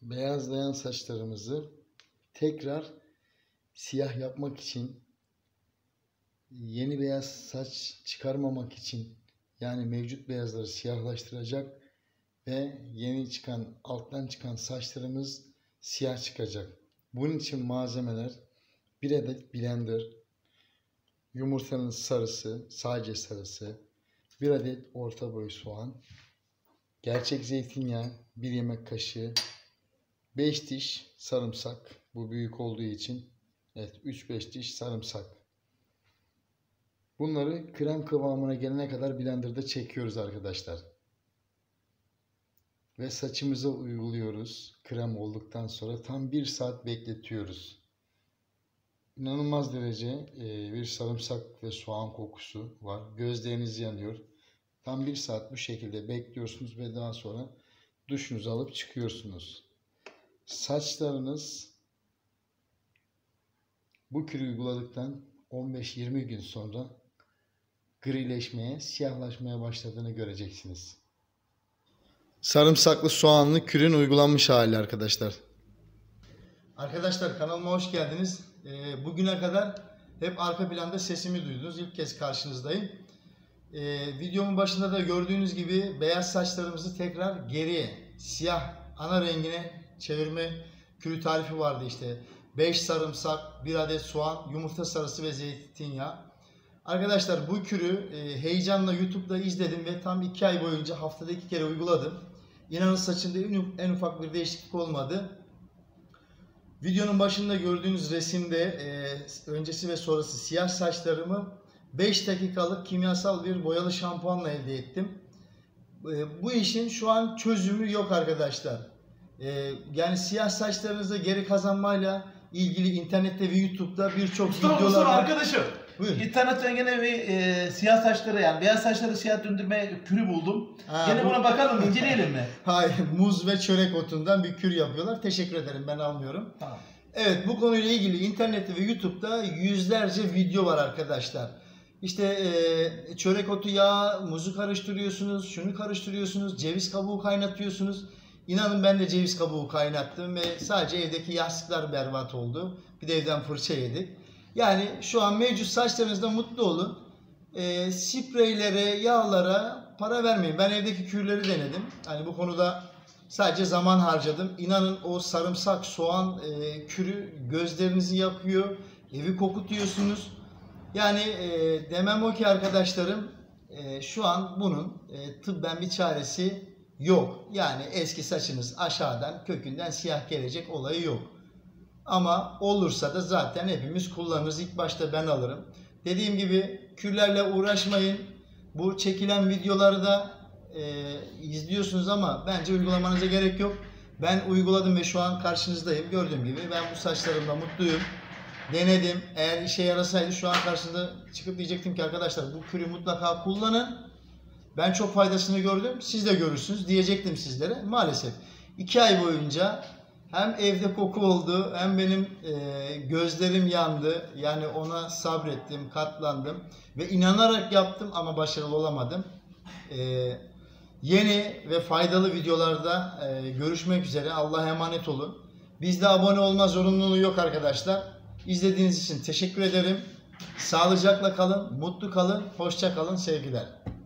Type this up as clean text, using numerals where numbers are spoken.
Beyazlayan saçlarımızı tekrar siyah yapmak için, yeni beyaz saç çıkarmamak için, yani mevcut beyazları siyahlaştıracak ve yeni çıkan, alttan çıkan saçlarımız siyah çıkacak. Bunun için malzemeler: 1 adet blender, yumurtanın sarısı, sadece sarısı, 1 adet orta boy soğan, gerçek zeytinyağı 1 yemek kaşığı, 5 diş sarımsak, bu büyük olduğu için, evet, 3-5 diş sarımsak. Bunları krem kıvamına gelene kadar blenderda çekiyoruz arkadaşlar. Ve saçımıza uyguluyoruz. Krem olduktan sonra tam 1 saat bekletiyoruz. İnanılmaz derece bir sarımsak ve soğan kokusu var. Gözleriniz yanıyor. Tam 1 saat bu şekilde bekliyorsunuz ve daha sonra duşunuzu alıp çıkıyorsunuz. Saçlarınız bu kürü uyguladıktan 15-20 gün sonra grileşmeye, siyahlaşmaya başladığını göreceksiniz. Sarımsaklı soğanlı kürün uygulanmış hali arkadaşlar. Arkadaşlar, kanalıma hoş geldiniz. Bugüne kadar hep arka planda sesimi duydunuz. İlk kez karşınızdayım. Videomun başında da gördüğünüz gibi beyaz saçlarımızı tekrar geriye, siyah ana rengine çevirme kürü tarifi vardı işte. 5 sarımsak, 1 adet soğan, yumurta sarısı ve zeytinyağı. Arkadaşlar, bu kürü heyecanla YouTube'da izledim ve tam 2 ay boyunca haftada 2 kere uyguladım. İnanın saçımda en ufak bir değişiklik olmadı. Videonun başında gördüğünüz resimde öncesi ve sonrası siyah saçlarımı 5 dakikalık kimyasal bir boyalı şampuanla elde ettim. Bu işin şu an çözümü yok arkadaşlar. Yani siyah saçlarınızı geri kazanmayla ilgili internette ve YouTube'da birçok videolar var. Arkadaşım. Buyurun. İnternetten gene bir siyah saçları, yani beyaz saçları siyah döndürme kürü buldum. Gene buna bakalım, inceleyelim mi? Hayır, muz ve çörek otundan bir kür yapıyorlar. Teşekkür ederim, ben almıyorum. Tamam. Evet, bu konuyla ilgili internette ve YouTube'da yüzlerce video var arkadaşlar. İşte çörek otu yağı, muzu karıştırıyorsunuz, şunu karıştırıyorsunuz, ceviz kabuğu kaynatıyorsunuz. İnanın ben de ceviz kabuğu kaynattım ve sadece evdeki yastıklar berbat oldu. Bir de evden fırça yedik. Yani şu an mevcut saçlarınızda mutlu olun. Spreylere, yağlara para vermeyin. Ben evdeki kürleri denedim. Hani bu konuda sadece zaman harcadım. İnanın o sarımsak, soğan kürü gözlerinizi yakıyor. Evi kokutuyorsunuz. Yani demem o ki arkadaşlarım, şu an bunun tıbben bir çaresi yok. Yani eski saçınız aşağıdan, kökünden siyah gelecek olayı yok. Ama olursa da zaten hepimiz kullanırız. İlk başta ben alırım. Dediğim gibi kürlerle uğraşmayın. Bu çekilen videoları da izliyorsunuz ama bence uygulamanıza gerek yok. Ben uyguladım ve şu an karşınızdayım. Gördüğüm gibi ben bu saçlarımla mutluyum. Denedim. Eğer işe yarasaydı şu an karşınızda çıkıp diyecektim ki arkadaşlar, bu kürü mutlaka kullanın. Ben çok faydasını gördüm. Siz de görürsünüz diyecektim sizlere. Maalesef 2 ay boyunca hem evde koku oldu, hem benim gözlerim yandı. Yani ona sabrettim, katlandım ve inanarak yaptım ama başarılı olamadım. Yeni ve faydalı videolarda görüşmek üzere. Allah'a emanet olun. Bizde abone olma zorunluluğu yok arkadaşlar. İzlediğiniz için teşekkür ederim. Sağlıcakla kalın, mutlu kalın, hoşça kalın, sevgiler.